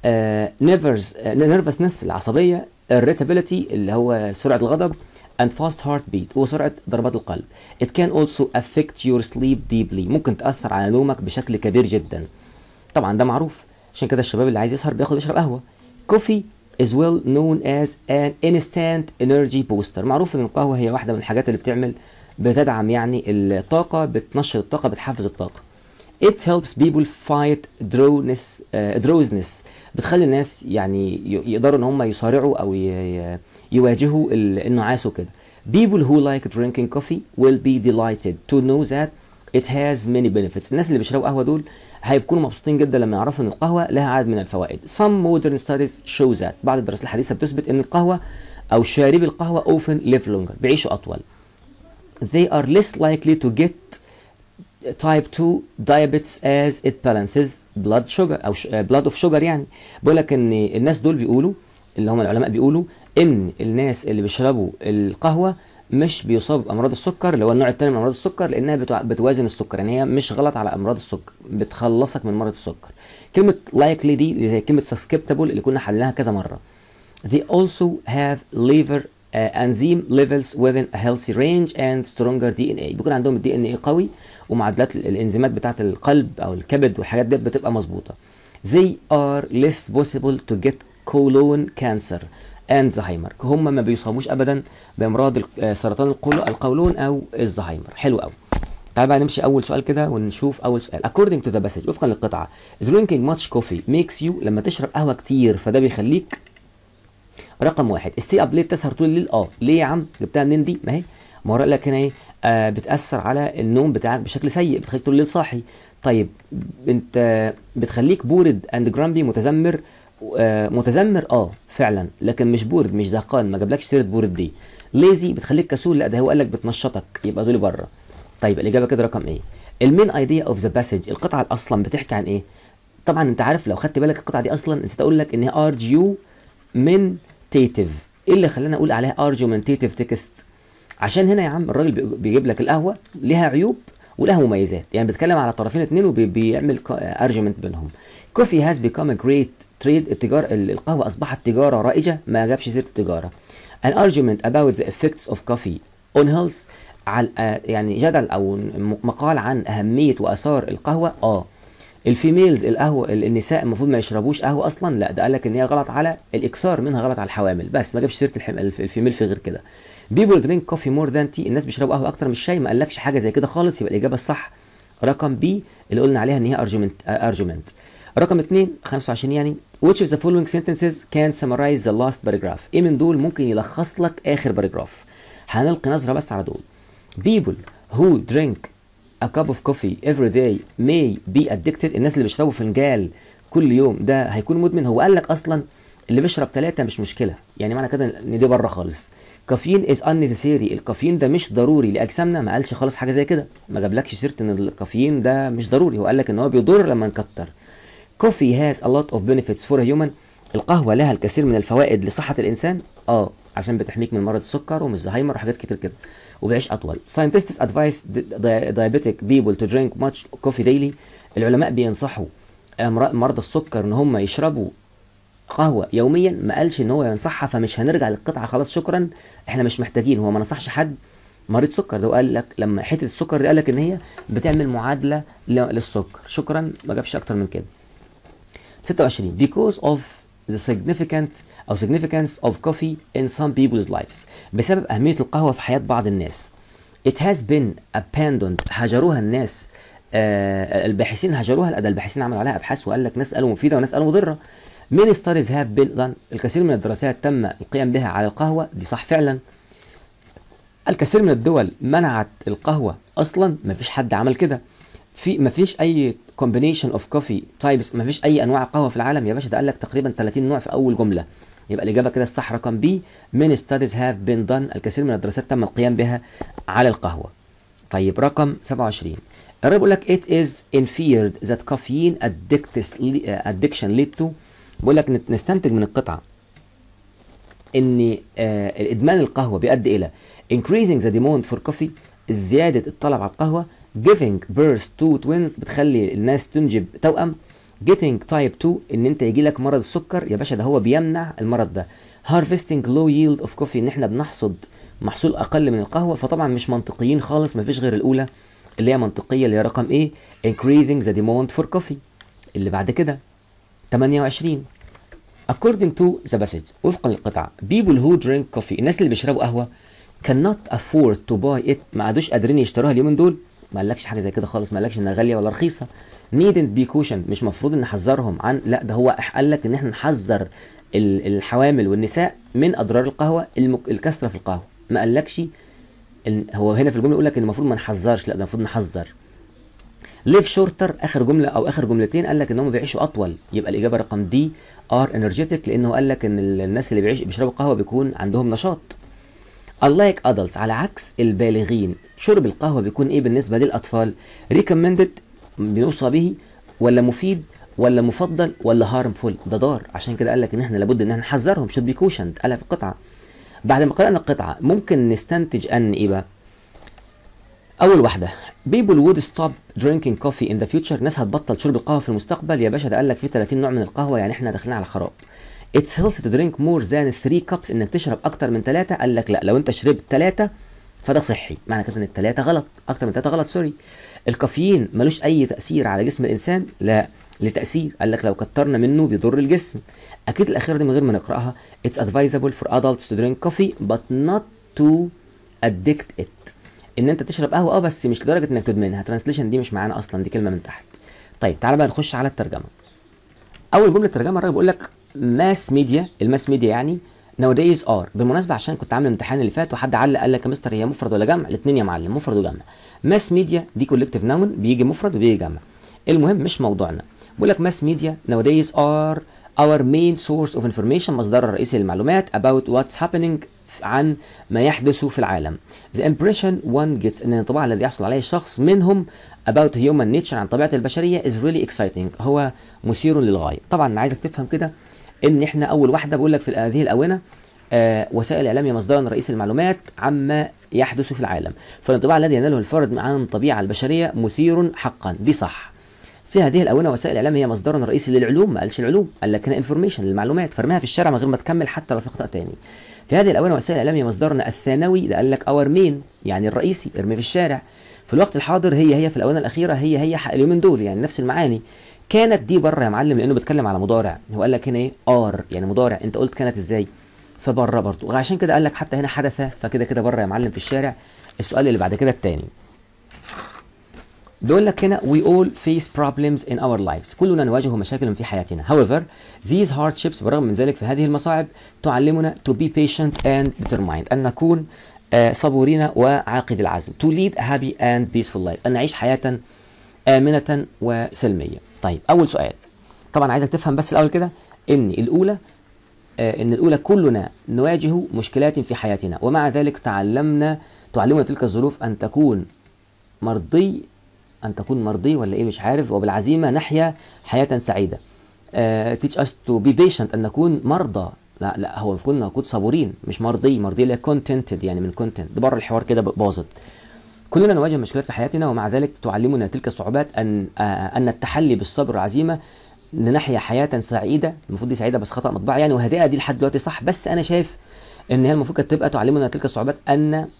nervousness العصبية. irritability اللي هو سرعة الغضب and fast heartbeat وسرعة ضربات القلب. It can also affect your sleep deeply. ممكن تأثر على نومك بشكل كبير جدا. طبعا ده معروف عشان كده الشباب اللي عايز يسهر يشرب قهوة. Coffee is well known as an instant energy booster. معروف ان القهوة هي واحدة من الحاجات اللي بتدعم يعني الطاقة بتنشط الطاقة بتحفز الطاقة. It helps people fight drowsiness. بتخلي الناس يعني يقدروا ان هم يصارعوا او يواجهوا النعاس وكده. People who like drinking coffee will be delighted to know that it has many benefits. الناس اللي بيشربوا قهوة دول هيكونوا مبسوطين جدا لما يعرفوا ان القهوة لها عدد من الفوائد. Some modern studies show that. بعض الدراسات الحديثة بتثبت ان القهوة او شاربي القهوة often live longer. بيعيشوا اطول. They are less likely to get type 2 diabetes as it balances blood sugar او blood of sugar. يعني بقول لك ان الناس دول بيقولوا اللي هم العلماء بيقولوا ان الناس اللي بيشربوا القهوة مش بيصابوا بامراض السكر اللي هو النوع الثاني من امراض السكر لانها بتوازن السكر. يعني هي مش غلط على امراض السكر بتخلصك من مرض السكر. كلمة likely دي اللي زي كلمة susceptible اللي كنا حلناها كذا مرة. They also have liver enzyme levels within a healthy range and stronger DNA. بيكون عندهم الدي ان اي قوي ومعادلات الانزيمات بتاعه القلب او الكبد والحاجات دي بتبقى مظبوطه. They are less possible to get colon cancer and Alzheimer. هم ما بيصابوش ابدا بامراض سرطان القولون او الزهايمر. حلو قوي. تعال بقى نمشي اول سؤال كده ونشوف اول سؤال. According to the passage وفقا للقطعه drinking much coffee makes you. لما تشرب قهوه كتير فده بيخليك رقم واحد stay up late تسهر طول الليل. ليه يا عم جبتها منين دي؟ ما هي ما هو لك هنا ايه بتأثر على النوم بتاعك بشكل سيء بتخليك طول الليل صاحي. طيب انت بتخليك بورد اند جرامبي متذمر. متذمر فعلا لكن مش بورد مش زهقان ما جابلكش سيره بورد دي. ليزي بتخليك كسول لا ده هو قال لك بتنشطك يبقى دول بره. طيب الاجابه كده رقم ايه؟ المين ايديا اوف ذا باسج القطعه اصلا بتحكي عن ايه؟ طبعا انت عارف لو خدت بالك القطعه دي اصلا نسيت اقول لك ان هي argumentative. ايه اللي خلاني اقول عليها argumentative text؟ عشان هنا يا عم الراجل بيجيب لك القهوه ليها عيوب ولها مميزات. يعني بيتكلم على طرفين اتنين وبيعمل argument بينهم. coffee has become a great trade. القهوه اصبحت تجاره رائجه ما جابش سيره التجاره. an argument about the effects of coffee on health يعني جدل او مقال عن اهميه واثار القهوه. الفيميلز القهوه النساء المفروض ما يشربوش قهوه اصلا لا ده قال لك ان هي غلط على الاكثار منها غلط على الحوامل بس ما جابش سيره الفيميل في غير كده. people drink coffee more than tea، الناس بيشربوا قهوه اكتر من الشاي، ما قالكش حاجه زي كده خالص، يبقى الاجابه الصح رقم بي اللي قلنا عليها ان هي argument. رقم 2 25 يعني which of the following sentences can summarize the last paragraph، ايه من دول ممكن يلخص لك اخر باراجراف؟ هنلقي نظره بس على دول. people who drink a cup of coffee every day may be addicted، الناس اللي بيشربوا فنجان كل يوم ده هيكون مدمن. هو قال لك اصلا اللي بيشرب 3 مش مشكله، يعني معنى كده ان دي بره خالص. كافيين is unnecessary، الكافيين ده مش ضروري لاجسامنا، ما قالش خالص حاجه زي كده، ما جابلكش سيره ان الكافيين ده مش ضروري، هو قال لك ان هو بيضر لما نكتر. coffee has a lot of benefits for a human، القهوه لها الكثير من الفوائد لصحه الانسان، عشان بتحميك من مرض السكر ومن الزهايمر وحاجات كتير كده، وبيعيش اطول. scientists advise diabetic people to drink much coffee daily، العلماء بينصحوا مرضى السكر ان هم يشربوا قهوه يوميا، ما قالش ان هو ينصحها، فمش هنرجع للقطعه خلاص شكرا احنا مش محتاجين، هو ما نصحش حد مريض سكر، ده قال لك لما حته السكر دي قال لك ان هي بتعمل معادله للسكر، شكرا ما جابش اكتر من كده. 26 because of the significance of coffee in some people's lives، بسبب أهمية القهوة في حياة بعض الناس. it has been abandoned، هجروها الناس، الباحثين هجروها، ده الباحثين عملوا عليها أبحاث وقال لك ناس قالوا مفيدة وناس قالوا مضرة. many studies have been done، الكثير من الدراسات تم القيام بها على القهوة، دي صح فعلا. الكثير من الدول منعت القهوة أصلا، مفيش حد عمل كده، مفيش اي combination of coffee types، مفيش اي انواع قهوه في العالم يا باشا، ده قال لك تقريبا 30 نوع في اول جمله، يبقى الاجابه كده الصح رقم بي many studies have been done، الكثير من الدراسات تم القيام بها على القهوه. طيب رقم 27 الراجل بيقول لك it is inferred that caffeine addiction lead to، بيقول لك نستنتج من القطعه ان الادمان القهوه بيؤدي الى increasing the demand for coffee، زياده الطلب على القهوه، giving birth to twins، بتخلي الناس تنجب توأم، getting type 2 ان انت يجي لك مرض السكر، يا باشا ده هو بيمنع المرض ده، harvesting low yield of coffee، ان احنا بنحصد محصول اقل من القهوه، فطبعا مش منطقيين خالص، مفيش غير الاولى اللي هي منطقيه اللي هي رقم ايه increasing the demand for coffee. اللي بعد كده 28 according to the passage، وفقا للقطعه people who drink coffee، الناس اللي بيشربوا قهوه cannot afford to buy it، ما عادوش قادرين يشتروها اليومين دول، ما قالكش حاجه زي كده خالص، ما قالكش انها غاليه ولا رخيصه. needn't be cautioned، مش مفروض ان نحذرهم عن، لا ده هو قال لك ان احنا نحذر الحوامل والنساء من اضرار القهوه، الكثره في القهوه، ما قالكش إن هو هنا في الجمله يقول لك ان المفروض ما نحذرش، لا ده المفروض نحذر. live shorter، اخر جمله او اخر جملتين قال لك ان هم بيعيشوا اطول، يبقى الاجابه رقم دي are energetic، لانه قال لك ان الناس اللي بيشربوا قهوه بيكون عندهم نشاط. unlike adults، على عكس البالغين، شرب القهوة بيكون ايه بالنسبة للأطفال؟ recommended، بنوصى به، ولا مفيد، ولا مفضل، ولا harmful، ده ضار، عشان كده قال لك ان احنا لابد ان احنا نحذرهم، should be cautioned، قالها في القطعة. بعد ما قرأنا القطعة ممكن نستنتج ان ايه بقى؟ أول واحدة people would stop drinking coffee in the future، ناس هتبطل شرب القهوة في المستقبل، يا باشا ده قال لك في 30 نوع من القهوة، يعني احنا داخلين على خراب. It's healthy to drink more than 3 cups، انك تشرب اكتر من 3، قال لك لا لو انت شربت 3 فده صحي، معنى كده ان ال3 غلط، اكتر من 3 غلط سوري. الكافيين ملوش اي تأثير على جسم الانسان، لا لتأثير، قال لك لو كترنا منه بيضر الجسم. اكيد الاخيره دي من غير ما نقراها it's advisable for adults to drink coffee but not to addict it، ان انت تشرب قهوه بس مش لدرجه انك تدمنها، ترانسليشن دي مش معانا اصلا، دي كلمه من تحت. طيب تعالى بقى نخش على الترجمه. اول جمله ترجمه الراجل بيقول لك ماس ميديا، الماس ميديا يعني nowadays are، بالمناسبه عشان كنت عامل الامتحان اللي فات وحد علق قال لك يا مستر هي مفرد ولا جمع؟ الاثنين يا معلم، مفرد وجمع. ماس ميديا دي كولكتيف ناون، بيجي مفرد وبيجي جمع، المهم مش موضوعنا. بيقول لك ماس ميديا nowadays are our main source of information، مصدر الرئيسي للمعلومات about what's happening، عن ما يحدث في العالم. the impression one gets، ان الانطباع الذي يحصل عليه الشخص منهم about human nature، عن طبيعة البشرية is really exciting، هو مثير للغاية. طبعا انا عايزك تفهم كده ان احنا اول واحدة بقول لك في هذه الاونة وسائل الاعلام هي مصدر رئيسي للمعلومات عما يحدث في العالم، فالانطباع الذي يناله الفرد عن الطبيعة البشرية مثير حقا، دي صح. في هذه الاونه وسائل الاعلام هي مصدر رئيسي للعلوم، ما قالش العلوم، قال لك هنا انفورميشن للمعلومات، فرميها في الشارع من غير ما تكمل حتى لو في خطأ تاني. في هذه الاونه وسائل الاعلام هي مصدرنا الثانوي، ده قال لك اور مين يعني الرئيسي، ارمي في الشارع. في الوقت الحاضر هي في الاونه الاخيره هي اليومين دول يعني نفس المعاني. كانت دي بره يا معلم لانه بيتكلم على مضارع، هو قال لك هنا ايه ار يعني مضارع، انت قلت كانت ازاي؟ فبره برضه، عشان كده قال لك حتى هنا حدث، فكده كده بره يا معلم في الشارع. السؤال اللي بعد كده التاني بيقول لك هنا we all face problems in our lives، كلنا نواجه مشاكل في حياتنا. however these hardships، بالرغم من ذلك فهذه المصاعب تعلمنا to be patient and determined، أن نكون صبورين وعاقد العزم. to lead a happy and peaceful life، أن نعيش حياة آمنة وسلمية. طيب أول سؤال، طبعا عايزك تفهم بس الأول كده إن الأولى كلنا نواجه مشكلات في حياتنا، ومع ذلك تعلمنا تلك الظروف أن تكون مرضي ولا ايه مش عارف، وبالعزيمه نحيا حياه سعيده. teach us to be patient، ان نكون مرضى، لا هو نكون صبورين، مش مرضي اللي contented يعني من content، ده بره الحوار كده باظت. كلنا نواجه مشكلات في حياتنا، ومع ذلك تعلمنا تلك الصعوبات ان التحلي بالصبر والعزيمه لنحيا حياه سعيده. المفروض دي سعيده بس خطا مطبعه يعني، وهادئه دي لحد دلوقتي صح، بس انا شايف ان هي المفروض كانت تبقى تعلمنا تلك الصعوبات ان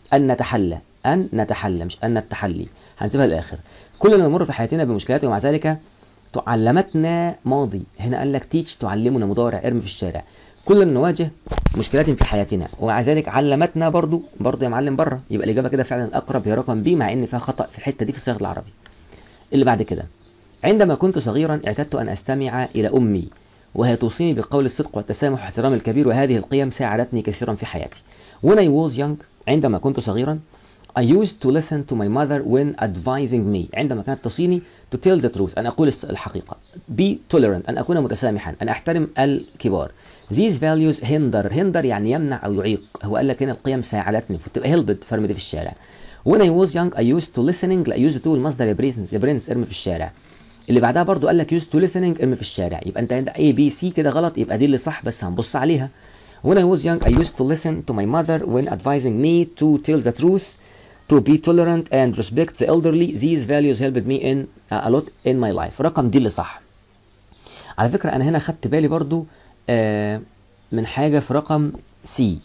نتحلى مش ان التحلي، هنسيبها للاخر. كلنا نمر في حياتنا بمشكلات، ومع ذلك علمتنا ماضي، هنا قال لك تيتش تعلمنا مضارع، ارمي في الشارع. كلنا نواجه مشكلات في حياتنا، ومع ذلك علمتنا برضو يا معلم بره، يبقى الاجابه كده فعلا اقرب هي رقم بي، مع ان فيها خطا في الحته دي في الصيغ العربي. اللي بعد كده، عندما كنت صغيرا اعتدت ان استمع الى امي وهي توصيني بالقول الصدق والتسامح واحترام الكبير، وهذه القيم ساعدتني كثيرا في حياتي. when I was young، عندما كنت صغيرا I used to listen to my mother when advising me، عندما كانت توصيني to tell the truth، أن أقول الحقيقة. be tolerant، أن أكون متسامحا، أن أحترم الكبار. these values hinder يعني يمنع أو يعيق، هو قال لك هنا القيم ساعدتني، فتبقى helped فرمت في الشارع. when I was young I used to listening، لا used to المصدر يا برنس ارمي في الشارع. اللي بعدها برضو قال لك used to listening ارمي في الشارع، يبقى أنت عندك A B C كده غلط، يبقى دي اللي صح بس هنبص عليها. when I was young I used to listen to my mother when advising me to tell the truth, to be tolerant and respect the elderly. These values helped me in a lot in my life. رقم دي اللي صح. على فكرة أنا هنا خدت بالي برضو من حاجة في رقم سي.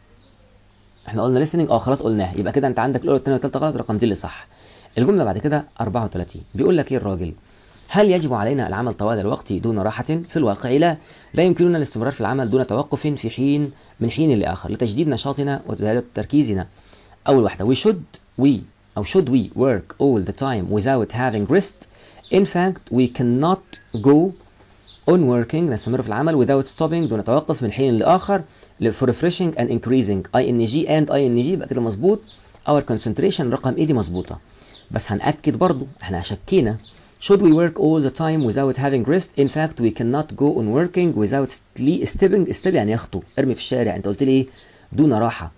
احنا قلنا listening خلاص قلناها، يبقى كده أنت عندك الأولى والثانية والثالثة غلط، رقم دي اللي صح. الجملة بعد كده 34 بيقول لك إيه الراجل؟ هل يجب علينا العمل طوال الوقت دون راحة؟ في الواقع لا يمكننا الاستمرار في العمل دون توقف من حين لآخر لتجديد نشاطنا وزيادة تركيزنا. أول واحدة should we work all the time without having rest? In fact we cannot go on working، نستمر في العمل without stopping دون توقف من حين لآخر for refreshing and increasing ing يبقى كده مظبوط. our concentration رقم ايه دي مظبوطة، بس هنأكد برضو احنا شكينا. should we work all the time without having rest? In fact we cannot go on working without stepping يعني يخطو، ارمي في الشارع. انت قلت لي ايه؟ دون راحة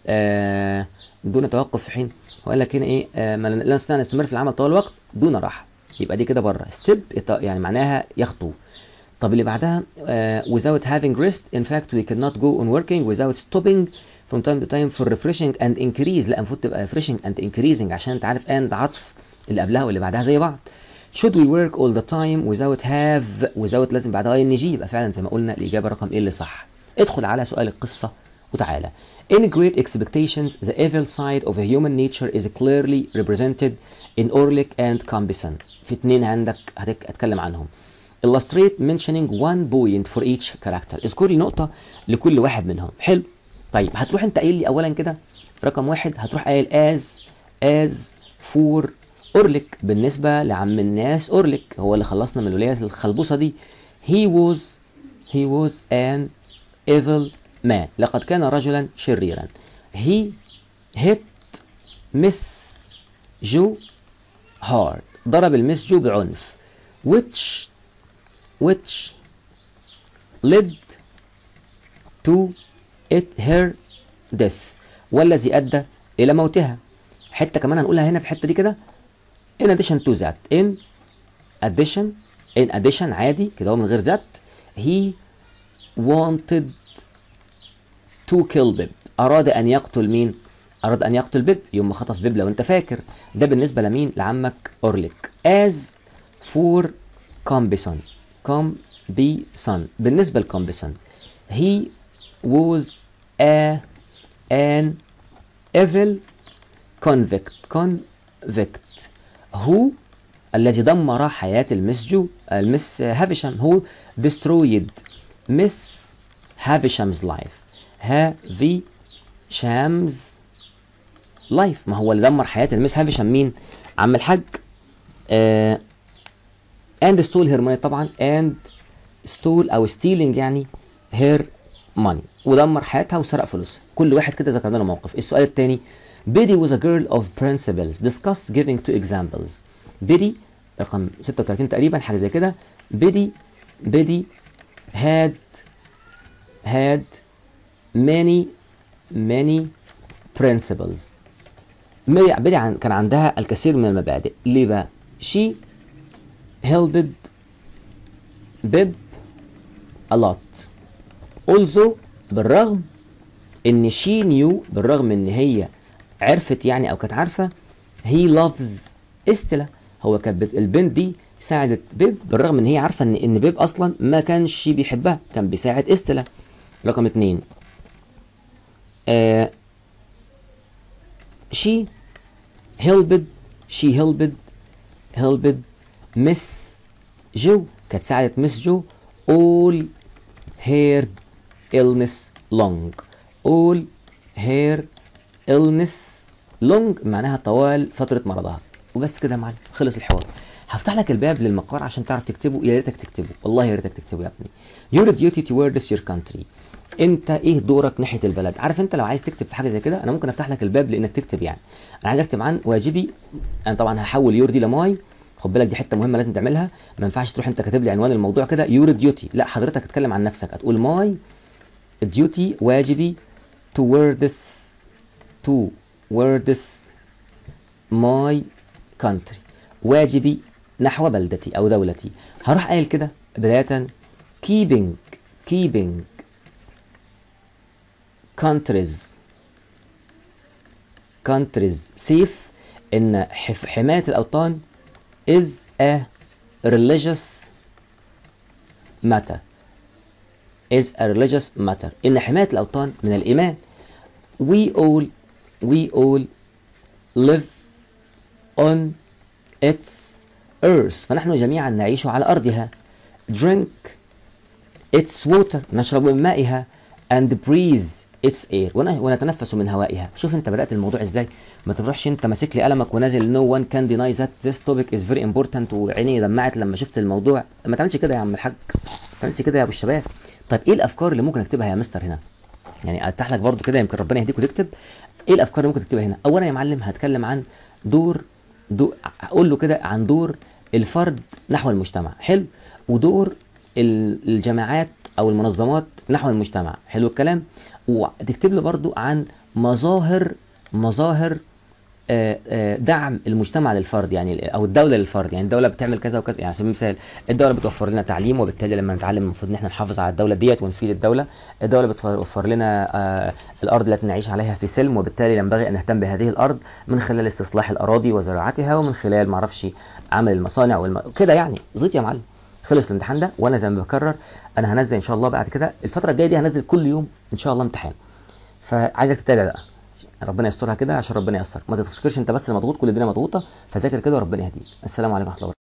دون توقف في حين، هو قال لك هنا ايه؟ لا نستطيع ان نستمر في العمل طوال الوقت دون راحه، يبقى دي كده بره. ستيب يعني معناها يخطو. طب اللي بعدها without having rest in fact we cannot go on working without stopping from time to time for refreshing and increase، لا المفروض تبقى refreshing and increasing عشان انت عارف and عطف اللي قبلها واللي بعدها زي بعض. should we work all the time without لازم بعدها ing، يبقى فعلا زي ما قلنا الاجابه رقم ايه اللي صح. ادخل على سؤال القصه وتعالى. In great expectations the evil side of human nature is clearly represented in Orlik and Compson. في اتنين عندك هتكلم عنهم. Illustrate mentioning one point for each character. اذكر لي نقطة لكل واحد منهم. حلو. طيب هتروح انت قايل لي اولا كده رقم واحد، هتروح قايل as for أورليك، بالنسبة لعم الناس أورليك هو اللي خلصنا من الولاية الخلبوصة دي. he was an evil man، لقد كان رجلا شريرا. he hit miss جو hard، ضرب المس جو بعنف. which led to her death، والذي أدى إلى موتها. حتة كمان هنقولها هنا في الحتة دي كده in addition to that، in addition عادي كده هو من غير ذات. he wanted to kill Bib، أراد أن يقتل مين؟ أراد أن يقتل بيب، يوم ما خطف بيب لو أنت فاكر. ده بالنسبة لمين؟ لعمك أورليك. as for Compson بالنسبة لكومبسون he was an evil convict who الذي دمر حياة المس هافشام، who destroyed Miss Havisham's life. هافي شامز لايف. ما هو اللي دمر حياة المس هافشام مين؟ عم الحاج. اند ستول هير ماني طبعا، اند ستول او ستيلينج يعني هير ماني، ودمر حياتها وسرق فلوسها. كل واحد كده ذكر لنا موقف. السؤال الثاني Biddy was a girl of principles. Discuss giving two examples. Biddy رقم 36 تقريبا، حاجة زي كده. Biddy had many principles. Biddy كان عندها الكثير من المبادئ. ليه بقى؟ She helped Bib a lot. Also بالرغم ان she knew، بالرغم ان هي عرفت يعني او كانت عارفه، he loves استلا. هو كانت البنت دي ساعدت بيب بالرغم ان هي عارفه ان بيب اصلا ما كانش بيحبها، كان بيساعد استلا. رقم 2 she helped مس جو، كانت ساعدت مس جو all her illness long معناها طوال فترة مرضها. وبس كده يا معلم، خلص الحوار. هفتح لك الباب للمقال عشان تعرف تكتبه. يا ريتك تكتبه، والله يا ريتك تكتبه يا ابني. your duty towards your country. انت ايه دورك ناحية البلد؟ عارف انت لو عايز تكتب في حاجة زي كده انا ممكن افتح لك الباب لانك تكتب. يعني انا عايز اكتب عن واجبي. انا طبعا هحول يور دي لماي. خد بالك دي حته مهمه لازم تعملها. ما ينفعش تروح انت كاتب لي عنوان الموضوع كده يور ديوتي، لا حضرتك تتكلم عن نفسك، هتقول ماي ديوتي واجبي towards my country، واجبي نحو بلدتي او دولتي. هروح قايل كده بدايه keeping countries safe. ان حمايه الاوطان is a religious matter. ان حمايه الاوطان من الايمان. we all live on its earth. فنحن جميعا نعيش على ارضها. drink its water. نشرب من مائها. and breathe its air. ونتنفس من هوائها. شوف انت بدأت الموضوع ازاي. ما تروحش انت ماسك لي قلمك ونازل no one can deny that this topic is very important وعيني دمعت لما شفت الموضوع. ما تعملش كده يا عم الحاج، ما تعملش كده يا ابو الشباب. طيب ايه الافكار اللي ممكن اكتبها يا مستر هنا؟ يعني افتح لك برضو كده يمكن ربنا يهديك وتكتب. ايه الافكار اللي ممكن تكتبها هنا؟ اولا يا معلم هتكلم عن دور اقول له كده عن دور الفرد نحو المجتمع. حلو. ودور الجماعات او المنظمات نحو المجتمع. حلو الكلام. وتكتب له برضو عن مظاهر دعم المجتمع للفرد يعني او الدوله للفرد. يعني الدوله بتعمل كذا وكذا. يعني على سبيل المثال الدوله بتوفر لنا تعليم، وبالتالي لما نتعلم المفروض ان احنا نحافظ على الدوله ديت ونفيد الدوله. الدوله بتوفر لنا الارض التي نعيش عليها في سلم، وبالتالي ينبغي ان نهتم بهذه الارض من خلال استصلاح الاراضي وزراعتها، ومن خلال ما اعرفش عمل المصانع كده. يعني زيت يا معلم. خلص الامتحان ده، وانا زي ما بكرر انا هنزل ان شاء الله بعد كده الفتره الجايه دي هنزل كل يوم ان شاء الله امتحان. فعايزك تتابع بقى، ربنا يسترها كده عشان ربنا ييسر. ما تفتكرش انت بس اللي مضغوط، كل الدنيا مضغوطه. فذاكر كده وربنا يهديك. السلام عليكم ورحمه الله وبركاته.